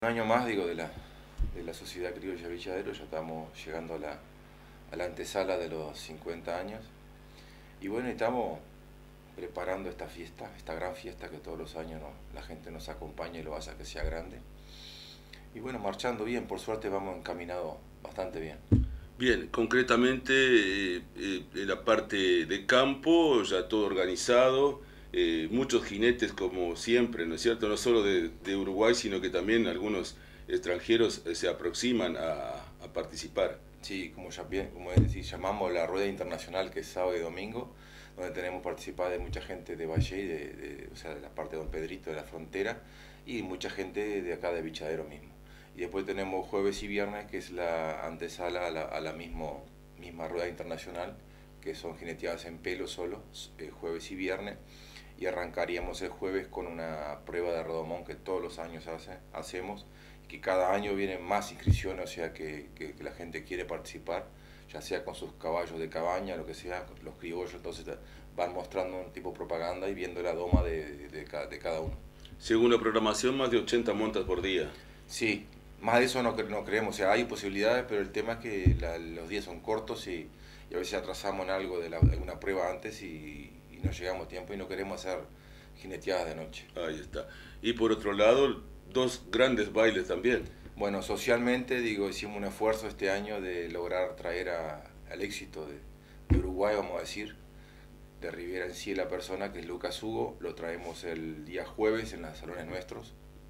Un año más, digo, de la Sociedad Criolla Villadero, ya estamos llegando a la antesala de los 50 años. Y bueno, estamos preparando esta fiesta, esta gran fiesta que todos los años la gente nos acompaña y lo hace a que sea grande. Y bueno, marchando bien, por suerte vamos encaminados bastante bien. Bien, concretamente en la parte de campo, ya todo organizado, muchos jinetes como siempre, ¿no es cierto? No solo de Uruguay, sino que también algunos extranjeros se aproximan a participar. Sí, como es decir, llamamos la rueda internacional que es sábado y domingo, donde tenemos participada de mucha gente de Valle, o sea, de la parte de Don Pedrito, de la frontera, y mucha gente de acá de Bichadero mismo. Y después tenemos jueves y viernes, que es la antesala a la misma rueda internacional, que son jineteadas en pelo solo, jueves y viernes. Y arrancaríamos el jueves con una prueba de redomón que todos los años hacemos, que cada año vienen más inscripciones, o sea que la gente quiere participar, ya sea con sus caballos de cabaña, lo que sea, los criollos, entonces van mostrando un tipo de propaganda y viendo la doma de cada uno. Según la programación, más de 80 montas por día. Sí, más de eso no creemos, o sea, hay posibilidades, pero el tema es que los días son cortos y a veces atrasamos en algo de alguna prueba antes y no llegamos a tiempo y no queremos hacer jineteadas de noche. Ahí está. Y por otro lado, dos grandes bailes también. Bueno, socialmente, digo, hicimos un esfuerzo este año de lograr traer al éxito de Uruguay, vamos a decir, de Rivera en sí la persona, que es Lucas Hugo, lo traemos el día jueves en los salones nuestros.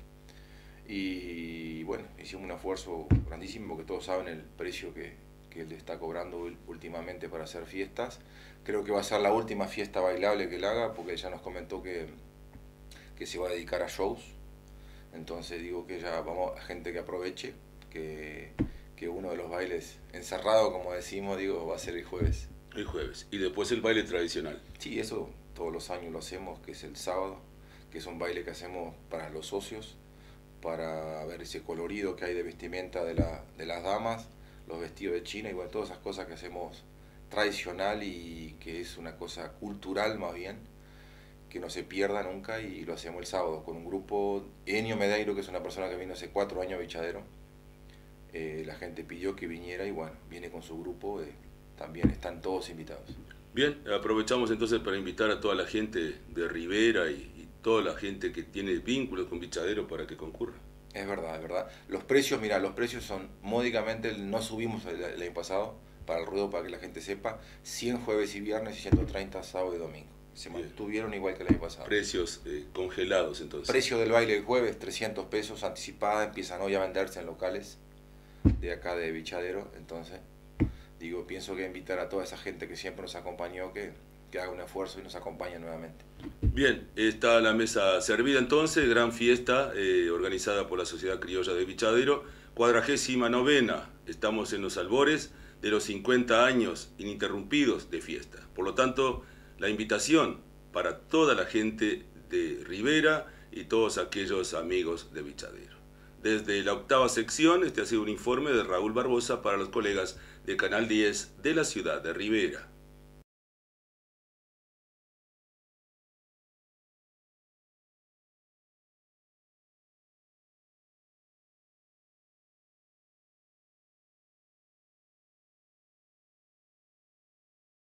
Y bueno, hicimos un esfuerzo grandísimo porque todos saben el precio que él está cobrando últimamente para hacer fiestas. Creo que va a ser la última fiesta bailable que él haga porque ya nos comentó que se va a dedicar a shows. Entonces digo que ya vamos a gente que aproveche, que uno de los bailes encerrado, como decimos, digo, va a ser el jueves. El jueves. Y después el baile tradicional. Sí, eso todos los años lo hacemos, que es el sábado, que es un baile que hacemos para los socios, para ver ese colorido que hay de vestimenta de las damas, los vestidos de China y bueno, todas esas cosas que hacemos tradicional y que es una cosa cultural más bien, que no se pierda nunca y lo hacemos el sábado con un grupo, Enio Medeiro, que es una persona que vino hace 4 años a Bichadero. La gente pidió que viniera y bueno, viene con su grupo, también están todos invitados. Bien, aprovechamos entonces para invitar a toda la gente de Rivera y toda la gente que tiene vínculos con Bichadero para que concurra. Es verdad, es verdad. Los precios, mira, los precios son módicamente, no subimos el año pasado para el ruedo, para que la gente sepa, 100 jueves y viernes y 130 sábado y domingo. Se Bien. mantuvieron igual que el año pasado. Precios congelados entonces. Precio del baile el jueves, 300 pesos anticipada, empiezan hoy a venderse en locales de acá de Bichadero, entonces digo, pienso que invitar a toda esa gente que siempre nos acompañó, que haga un esfuerzo y nos acompañe nuevamente. Bien, está la mesa servida entonces, gran fiesta organizada por la Sociedad Criolla de Bichadero, 49ª, estamos en los albores de los 50 años ininterrumpidos de fiesta. Por lo tanto, la invitación para toda la gente de Rivera y todos aquellos amigos de Bichadero. Desde la 8ª sección, este ha sido un informe de Raúl Barbosa para los colegas de Canal 10 de la ciudad de Rivera.